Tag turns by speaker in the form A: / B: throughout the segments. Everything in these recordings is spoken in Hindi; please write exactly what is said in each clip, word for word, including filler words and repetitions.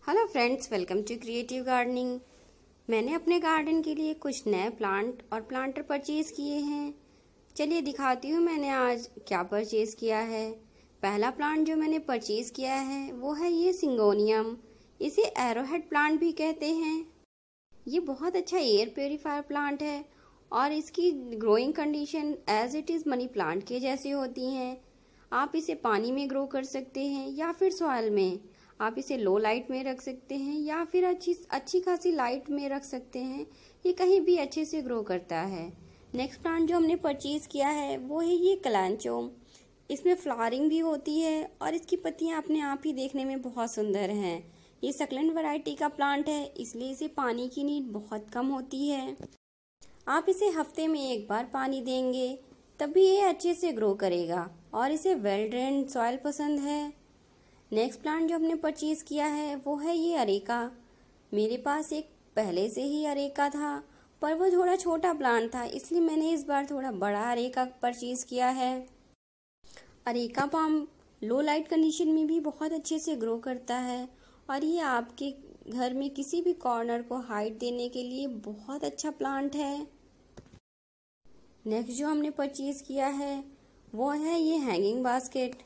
A: Hello friends, welcome to creative gardening. मैंने अपने गार्डन के लिए कुछ नए प्लांट और प्लांटर परचेज किए हैं। चलिए दिखाती हूँ मैंने आज क्या परचेज किया है। पहला प्लांट जो मैंने परचेज किया है वो है ये सिंगोनियम। इसे एरोहेड प्लांट भी कहते हैं। ये बहुत अच्छा एयर प्योरीफायर प्लांट है और इसकी growing condition as it is money plant के जैसी होती हैं। आप इसे पानी में ग्रो कर सकते हैं या फिर सॉइल में। आप इसे लो लाइट में रख सकते हैं या फिर अच्छी अच्छी खासी लाइट में रख सकते हैं। ये कहीं भी अच्छे से ग्रो करता है। नेक्स्ट प्लांट जो हमने परचेज किया है वो है ये कलांचो। इसमें फ्लावरिंग भी होती है और इसकी पत्तियां अपने आप ही देखने में बहुत सुंदर हैं। ये सक्लेंट वैरायटी का प्लांट है, इसलिए इसे पानी की नीड बहुत कम होती है। आप इसे हफ्ते में एक बार पानी देंगे तभी ये अच्छे से ग्रो करेगा और इसे वेल ड्रेन्ड सॉइल पसंद है। नेक्स्ट प्लांट जो हमने परचेज किया है वो है ये अरेका। मेरे पास एक पहले से ही अरेका था पर वो थोड़ा छोटा प्लांट था, इसलिए मैंने इस बार थोड़ा बड़ा अरेका परचेज किया है। Areca palm low light condition में भी बहुत अच्छे से ग्रो करता है और ये आपके घर में किसी भी कॉर्नर को हाइट देने के लिए बहुत अच्छा प्लांट है। नेक्स्ट जो हमने परचेज किया है वो है ये हैंगिंग बास्केट।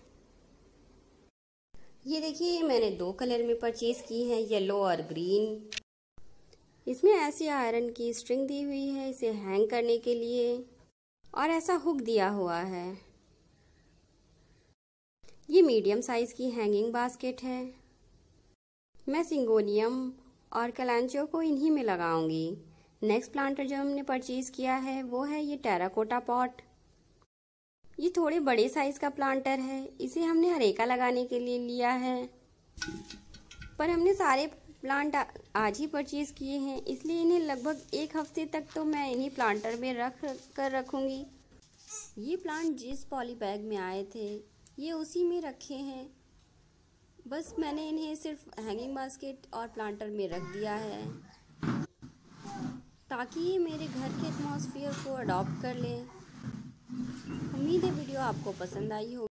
A: ये देखिए मैंने दो कलर में परचेज की है, येलो और ग्रीन। इसमें ऐसी आयरन की स्ट्रिंग दी हुई है इसे हैंग करने के लिए और ऐसा हुक दिया हुआ है। ये मीडियम साइज की हैंगिंग बास्केट है। मैं सिंगोनियम और कलांचो को इन्हीं में लगाऊंगी। नेक्स्ट प्लांटर जो हमने परचेज किया है वो है ये टेराकोटा पॉट। ये थोड़े बड़े साइज का प्लांटर है, इसे हमने अरेका लगाने के लिए लिया है पर हमने सारे प्लांट आज ही परचेज किए हैं, इसलिए इन्हें लगभग एक हफ्ते तक तो मैं इन्हीं प्लांटर में रख कर रखूंगी। ये प्लांट जिस पॉली बैग में आए थे ये उसी में रखे हैं। बस मैंने इन्हें सिर्फ हैंगिंग बास्केट और प्लांटर में रख दिया है ताकि ये मेरे घर के एटमॉस्फेयर को अडॉप्ट कर लें। उम्मीद है वीडियो आपको पसंद आई हो।